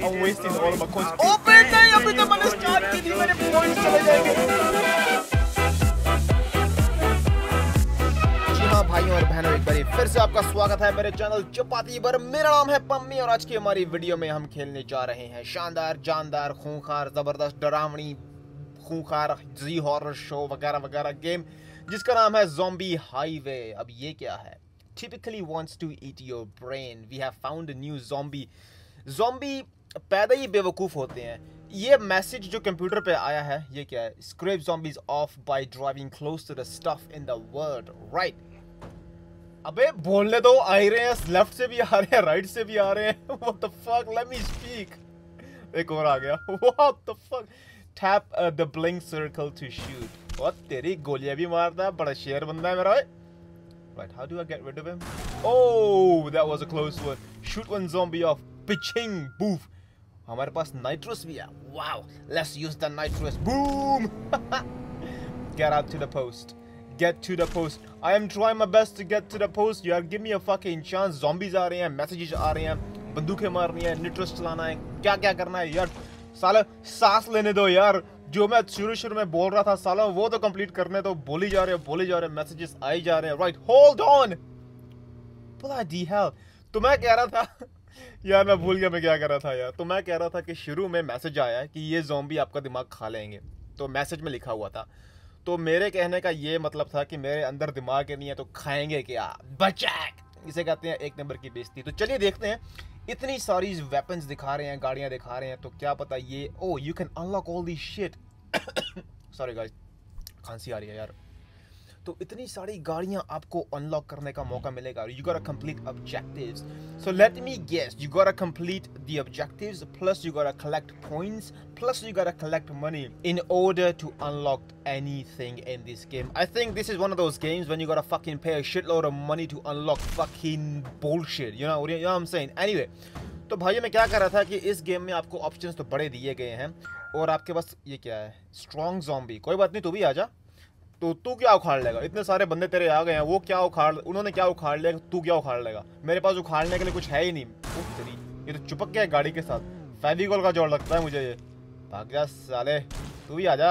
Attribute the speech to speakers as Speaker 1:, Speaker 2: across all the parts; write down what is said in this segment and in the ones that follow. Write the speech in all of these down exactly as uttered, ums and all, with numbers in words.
Speaker 1: I'm wasting all my coins. Open नहीं, अभी तो मैंने स्टार्ट की थी, मेरे पॉइंट्स चले जाएंगे। जी हाँ भाइयों और बहनों, एक बार फिर से आपका स्वागत है मेरे चैनल चपाती पर। मेरा नाम है पम्मी और आज की हमारी वीडियो में हम खेलने जा रहे हैं शानदार, जानदार, खूंखार, जबरदस्त, डरावनी, खूंखार जी हॉरर शो वगैरह वगैरह गेम जिसका नाम है ज़ॉम्बी हाईवे। अब ये क्या है? Typically wants to eat your brain. We have found a new zombie. Zombie पैदा ही बेवकूफ़ होते हैं। ये मैसेज जो कंप्यूटर पे आया है, ये क्या है? Scrape zombies off by driving close to the stuff in the world. Right. अबे बोलने दो, आ रहे हैं, लेफ्ट से भी आ रहे हैं, राइट से भी आ रहे हैं। What the fuck? Let me speak. एक और आ गया। What the fuck? Tap uh, the blink circle to shoot. और तेरी गोलियां भी मारता है, बड़ा शेर बंदा है मेरा। Right, how do I get rid of him? Oh, that was a close one. Shoot one zombie off. Piching, boof. हमारे पास nitrous भी है. Wow, let's use the nitrous. Boom! Get out to the post. Get to the post. I am trying my best to get to the post. यार, give me a fucking chance. Zombies आ रहे हैं, messages आ रहे हैं, बंदूकें मारनी है, nitrous चलाना है, क्या क्या करना है यार? साला सांस लेने दो यार। जो मैं शुरू शुरू में बोल रहा था साला, वो तो कंप्लीट करने तो बोल ही जा रहे हो बोल ही जा रहे हो, मैसेजेस आई जा रहे हैं। Right, hold on. Bloody hell. तो मैं कह रहा था यार, मैं भूल गया मैं क्या कर रहा था यार। तो मैं कह रहा था कि शुरू में मैसेज आया है कि ये ज़ॉम्बी आपका दिमाग खा लेंगे, तो मैसेज में लिखा हुआ था। तो मेरे कहने का ये मतलब था कि मेरे अंदर दिमाग नहीं है तो खाएंगे क्या? बचैक, इसे कहते हैं एक नंबर की बेइज्जती। तो चलिए देखते हैं। इतनी सारी वेपन्स दिखा रहे हैं, गाड़ियां दिखा रहे हैं, तो क्या पता ये oh you can unlock all the shit. Sorry guys, खांसी आ रही है यार। तो इतनी सारी गाड़ियां आपको अनलॉक करने का मौका मिलेगा। You gotta complete objectives. So let me guess, you gotta complete the objectives plus you gotta collect points plus you gotta collect money in order to unlock anything in this game. I think this is one of those games when you gotta fucking pay a shitload of money to unlock fucking bullshit. You know, you know what I'm saying? Anyway, तो भाई मैं क्या कर रहा था कि इस game में आपको ऑप्शंस तो बड़े दिए गए हैं और आपके पास ये क्या है? Strong zombie. कोई बात नहीं, तू भी आ जा। तो तू क्या उखाड़ लेगा? इतने सारे बंदे तेरे आ गए हैं, वो क्या उखाड़, उन्होंने क्या उखाड़ लिया, तू क्या उखाड़ लेगा? मेरे पास उखाड़ने के लिए कुछ है ही नहीं। तेरी ये तो चिपक गया है गाड़ी के साथ। फेविकोल का जोड़ लगता है मुझे ये। भाग जा साले, तू भी आ जा।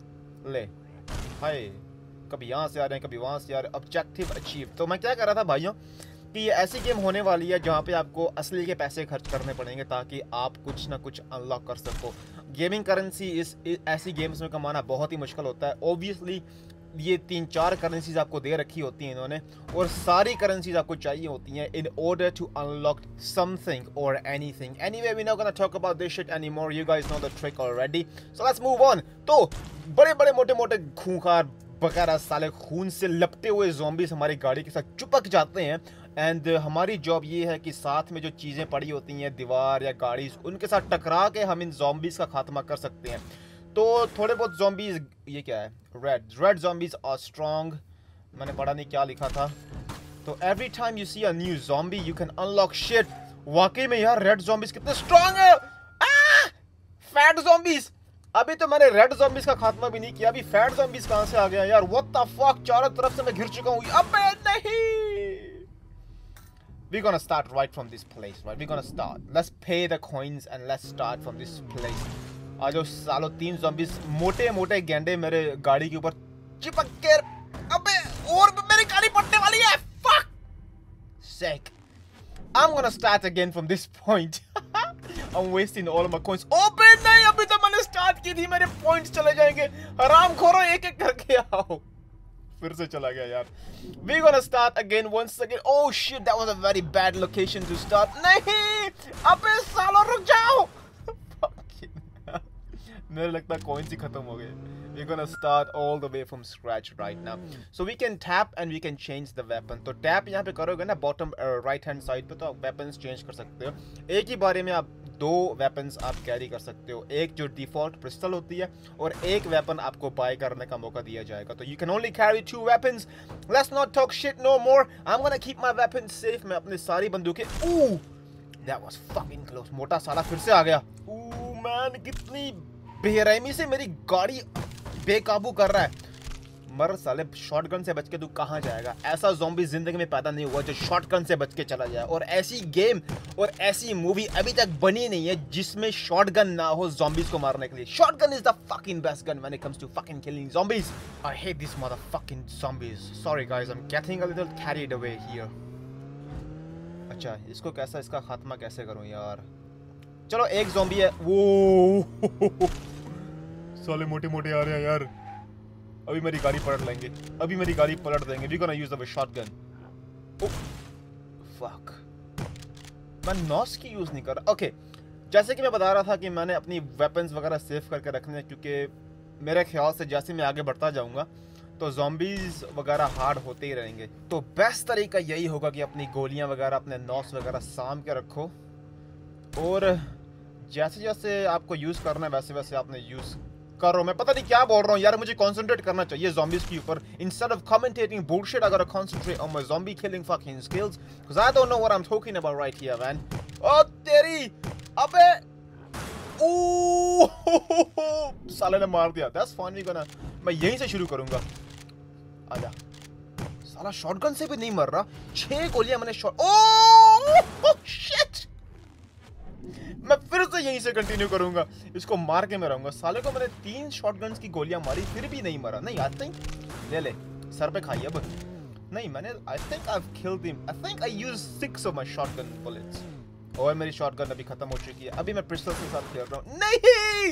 Speaker 1: ले हाय, कभी यहाँ से आ रहे हैं कभी वहाँ से आ रहे हैं। Objective achieve. तो मैं क्या कर रहा था भाइयों कि ये ऐसी गेम होने वाली है जहाँ पे आपको असली के पैसे खर्च करने पड़ेंगे ताकि आप कुछ ना कुछ अनलॉक कर सको। गेमिंग करेंसी इस ऐसी गेम्स में कमाना बहुत ही मुश्किल होता है। ओबियसली ये तीन चार करेंसीज आपको दे रखी होती हैं इन्होंने, और सारी करेंसीज आपको चाहिए होती हैं in order to unlock something और anything. Anyway, we not gonna talk about this shit anymore, you guys know the trick already, so let's move on. तो बड़े बड़े मोटे मोटे खूंखार बगैर साले खून से लपटे हुए ज़ॉम्बीज हमारी गाड़ी के साथ चिपक जाते हैं एंड हमारी जॉब ये है कि साथ में जो चीज़ें पड़ी होती हैं, दीवार या गाड़ी, उनके साथ टकरा के हम इन ज़ॉम्बीज का खात्मा कर सकते हैं। तो थोड़े बहुत ज़ॉम्बीज, ये क्या है? Red red zombies are strong. मैंने पढ़ा नहीं क्या लिखा था। तो every time you see a new zombie you can unlock shit. वाकई में यार रेड ज़ॉम्बीज कितने स्ट्रॉन्ग है। Fat zombies. अभी तो मैंने रेड ज़ॉम्बीज का खात्मा भी नहीं किया, अभी फैट ज़ॉम्बीज कहां से आ गया यार? व्हाट द फक, चारों तरफ से मैं घिर चुका हूं। अबे नहीं, we're gonna start right from this place, right? We're gonna start. Let's pay the coins and let's start from this place. आज सालों तीन ज़ॉम्बीज मोटे मोटे गेंडे मेरे गाड़ी के ऊपर चिपक के। अबे और मेरी गाड़ी पड़ने वाली है। Fuck sake. I'm gonna start again from this point. I'm wasting all of my coins. Open नहीं, अभी तो मैंने स्टार्ट की थी, मेरे पॉइंट्स चले जाएंगे। हराम खोरो, एक एक करके आओ। फिर से चला गया यार। We're gonna start again once again. Oh shit, that was a very bad location to start. नहीं, अबे सालों रुक जाओ। मेरे लगता है कॉइन्स ही खत्म हो गए। We're gonna start all the way from scratch right now. So we can tap and we can change the weapon. तो टैप यहाँ पे करोगे ना बॉटम राइट हैंड साइड पे, तो आप वेपन्स चेंज कर सकते हो। एक ही बारे में आप दो वेपन्स आप कैरी कर सकते हो। एक जो डिफॉल्ट पिस्टल होती है और एक वेपन आपको बाय करने का मौका दिया जाएगा। तो you can only carry two weapons. Let's not talk shit no more. I'm gonna keep my weapons safe. मैं अपनी सारी बंदूकें। Ooh, that was fucking close. मोटा साला फिर से आ गया। Ooh man, कितनी बेरहमी से मेरी गाड़ी बेकाबू कर रहा है। मर साले, शॉटगन से बच के तू कहाँ जाएगा? ऐसा ज़ॉम्बी जिंदगी में पैदा नहीं हुआ जो शॉटगन से बच के चला जाए, और ऐसी गेम और ऐसी मूवी अभी तक बनी नहीं है जिसमें शॉटगन ना हो ज़ॉम्बीज को मारने के लिए। Shotgun is the fucking best gun when it comes to fucking killing zombies. I hate this motherfucking zombies. Sorry guys, I am getting a little carried away here. अच्छा, इसको कैसा, इसका खात्मा कैसे करूं यार? चलो एक ज़ॉम्बी है वो साले मोटे मोटे आ रहे हैं यार। अभी मेरी गाड़ी पलट लेंगे, अभी मेरी गाड़ी पलट देंगे। We gonna use the shotgun. Oh fuck, मैं नॉस की यूज नहीं कर रहा। ओके, जैसे कि मैं बता रहा था कि मैंने अपनी वेपन्स वगैरह सेव करके रखने हैं, क्योंकि मेरे ख्याल से जैसे मैं आगे बढ़ता जाऊंगा तो ज़ॉम्बीज वगैरह हार्ड होते ही रहेंगे। तो बेस्ट तरीका यही होगा कि अपनी गोलियां वगैरह, अपने नॉस वगैरह साम के रखो, और जैसे जैसे आपको यूज करना है वैसे वैसे आपने यूज करो। मैं पता नहीं क्या बोल रहा हूँ यार, मुझे कंसंट्रेट करना चाहिए ज़ॉम्बीज के ऊपर instead of commentating bullshit. I gotta concentrate on my zombie killing fucking skills because I don't know what I'm talking about right here, man. ओ तेरी, अबे ओह साले ने मार दिया। That's fine, we're gonna, मैं यहीं से शुरू करूंगा। आजा साला, शॉटगन से भी नहीं मर रहा। छह गोलियां मैंने शॉट, ओह शिट, मैं फिर से यहीं से कंटिन्यू करूंगा, इसको मार के मैं रहूंगा। साले को मैंने तीन शॉटगन्स की गोलियां मारी फिर भी नहीं मरा। नहीं, आई थिंक ले ले सर पे खाई अब। नहीं, मैंने I think I have killed him. I think I used six of my shotgun bullets, और मेरी शॉटगन अभी खत्म हो चुकी है। अभी मैं पिस्टल के साथ खेल रहा हूं। नहीं,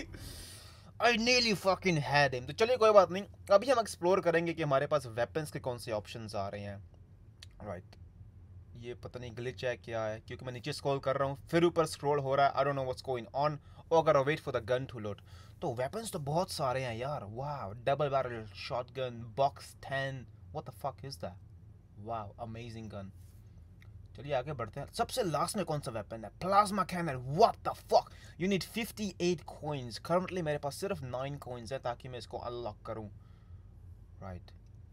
Speaker 1: आई nearly fucking had him। तो चलिए कोई बात नहीं, अभी हम एक्सप्लोर करेंगे कि हमारे पास वेपन्स के कौन से ऑप्शंस आ रहे हैं। Right right. ये पता नहीं ग्लिच है क्या है, क्योंकि मैं नीचे स्क्रॉल कर रहा हूँ फिर ऊपर स्क्रॉल हो रहा है। I don't know what's going on. और अगर wait for the gun to load. तो वेपन्स तो बहुत सारे हैं यार। Wow, double barrel shotgun, box ten, what the fuck is that? Wow, amazing gun. चलिए आगे बढ़ते हैं। सबसे लास्ट में कौन सा वेपन है? Plasma cannon. What the fuck, you need fifty eight coins. Currently मेरे पास सिर्फ नाइन कॉइंस है ताकि मैं इसको अनलॉक करूं। Right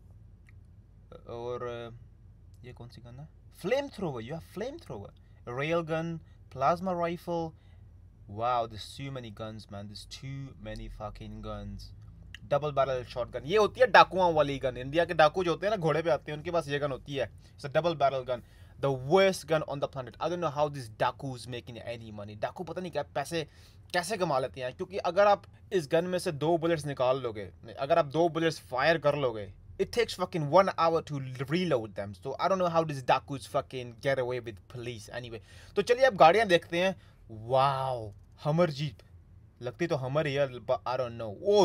Speaker 1: right. और ये कौन सी गन है? Flamethrower, you have flamethrower, a railgun, plasma rifle. Wow, there's too many guns, man. There's too many fucking guns. Double barrel shotgun. ये होती है डाकुओं वाली गन। इंडिया के डाकू जो होते हैं ना, घोड़े पे आते हैं, उनके पास ये गन होती है। It's a double barrel gun. The worst gun on the planet. I don't know how these डाकूज making any money. डाकू पता नहीं क्या पैसे कैसे कमा लेते हैं, क्योंकि अगर आप इस गन में से दो बुलेट्स निकाल लोगे, अगर आप दो बुलेट्स फायर कर लोगे, it takes fucking one hour to reload them. So I don't know how these dakus fucking get away with police anyway. तो चलिए अब गाड़ियां देखते हैं। Wow, हमर जीप लगती तो हमर ही है, but I don't know. Oh,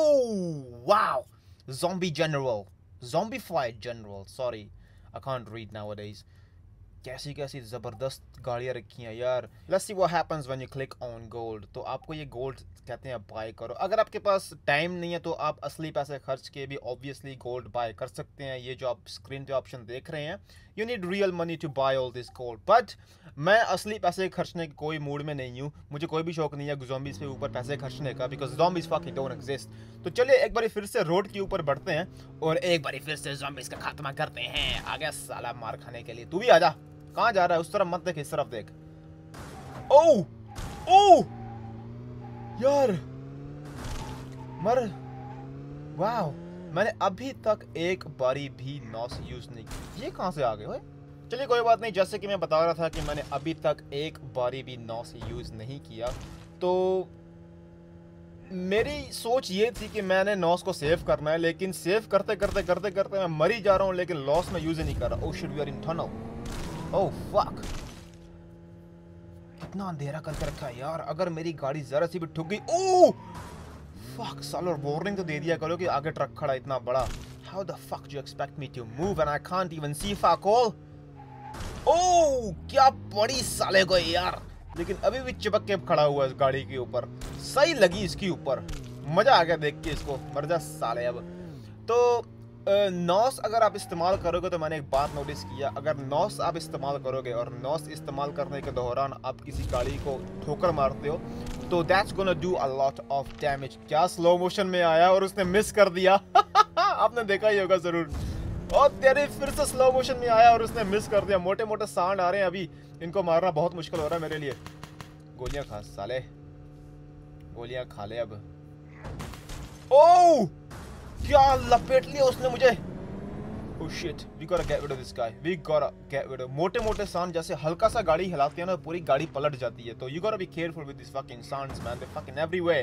Speaker 1: oh, wow, zombie general, zombified general. Sorry, I can't read nowadays. कैसी कैसी ज़बरदस्त गाड़ियाँ रखी हैं यार। Let's see what happens when you click on gold. तो आपको ये गोल्ड कहते हैं बाय करो। अगर आपके पास टाइम नहीं है तो आप असली पैसे खर्च के भी ऑब्वियसली गोल्ड बाय कर सकते हैं। ये जो आप स्क्रीन पे ऑप्शन देख रहे हैं, you need real money to buy all this gold. But मैं असली पैसे खर्चने के कोई मूड में नहीं हूँ। मुझे कोई भी शौक नहीं है ज़ॉम्बीज़ पे ऊपर पैसे खर्चने का, because zombies fucking don't exist. तो चलिए एक बार फिर से रोड के ऊपर बढ़ते हैं और एक बार फिर से ज़ॉम्बीज़ का खात्मा करते हैं। आ गया साला मार खाने के लिए। तू भी आ जा। कहाँ जा रहा है? उस तरफ मत देख, इस तरफ देख। ओह ओह यार मर। वाह, मैंने अभी तक एक बारी भी नॉस यूज नहीं की। ये कहाँ से आ गए ओए? चलिए कोई बात नहीं। जैसे कि मैं बता रहा था कि मैंने अभी तक एक बारी भी नॉस यूज नहीं किया, तो मेरी सोच ये थी कि मैंने नॉस को सेव करना है, लेकिन सेव करते करते करते करते मैं मर ही जा रहा हूँ, लेकिन लॉस में यूज ही नहीं कर रहा। Oh shit, we are in tunnel. Oh fuck, कितना अंधेरा करके रखा है यार। अगर मेरी गाड़ी जरा सी भी ठुक गई, ओह फक सालो, वार्निंग तो दे दिया करो कि आगे ट्रक खड़ा इतना बड़ा। How the fuck do you expect me to move and I can't even see fuck all. Oh क्या बड़ी साले को यार, लेकिन अभी भी चिपक के खड़ा हुआ है इस गाड़ी के ऊपर। सही लगी इसके ऊपर, मजा आ गया देख के इसको। मर जा साले। अब तो नॉस अगर आप इस्तेमाल करोगे, तो मैंने एक बात नोटिस किया, अगर नॉस आप इस्तेमाल करोगे और नॉस इस्तेमाल करने के दौरान आप किसी गाड़ी को ठोकर मारते हो, तो that's gonna do a lot of damage. क्या स्लो मोशन में आया और उसने मिस कर दिया। आपने देखा ही होगा जरूर। और तेरे फिर से स्लो मोशन में आया और उसने मिस कर दिया। मोटे मोटे सांड आ रहे हैं, अभी इनको मारना बहुत मुश्किल हो रहा है मेरे लिए। गोलियां खा साले, गोलियां खा ले अब। ओह क्या लपेट लिया उसने मुझे। Oh shit, we gotta get rid of this guy. We gotta get rid of. मोटे मोटे सांड जैसे हल्का सा गाड़ी हिलाते हैं ना पूरी गाड़ी पलट जाती है। तो you gotta be careful with these fucking sands, man. They're fucking everywhere.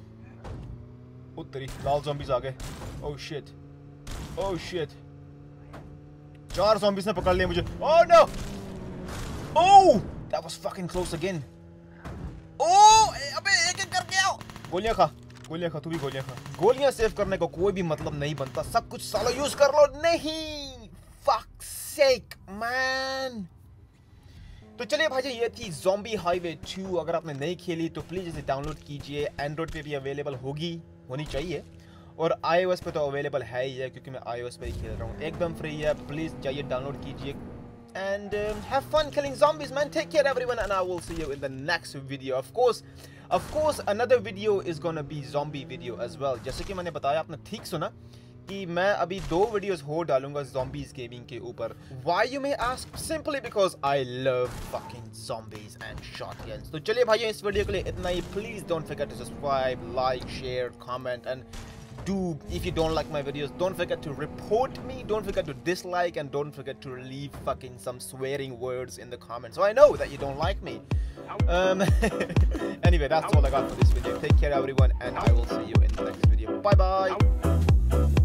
Speaker 1: ओ तेरी लाल zombies आ गए। Oh shit. Oh shit. चार zombies ने पकड़ लिया मुझे। Oh no. Oh, that was fucking close again. Oh, अबे एक एक करके आओ। गोलियां खा। गोलियां खा, तू भी गोलियां खा। गोलियां सेव करने को कोई भी मतलब नहीं बनता, सब कुछ सालो यूज कर लो। नहीं, fuck sake man। तो चलिए भाई, ये थी ज़ॉम्बी हाईवे टू। अगर आपने नहीं खेली तो प्लीज इसे डाउनलोड कीजिए। एंड्रॉइड पे भी अवेलेबल होगी, होनी चाहिए, और आईओएस पे तो अवेलेबल है ही है क्योंकि मैं आईओएस पे ही खेल रहा हूँ। एकदम फ्री है, प्लीज जाइए डाउनलोड कीजिए। And um, have fun killing zombies, man. Take care everyone, and I will see you in the next video. Of course, of course, another video is gonna be zombie video as well. जैसे कि मैंने बताया, आपने ठीक सुना कि मैं अभी दो videos हो डालूंगा zombies gaming के ऊपर। Why you may ask? Simply because I love fucking zombies and shotguns. तो चलिए भाइयों, इस वीडियो के लिए इतना ही। Please don't forget to subscribe, like, share, comment, and do, if you don't like my videos, don't forget to report me, don't forget to dislike, and don't forget to leave fucking some swearing words in the comments so I know that you don't like me. Um anyway, that's all I got for this video. Take care everyone, and I will see you in the next video. Bye bye.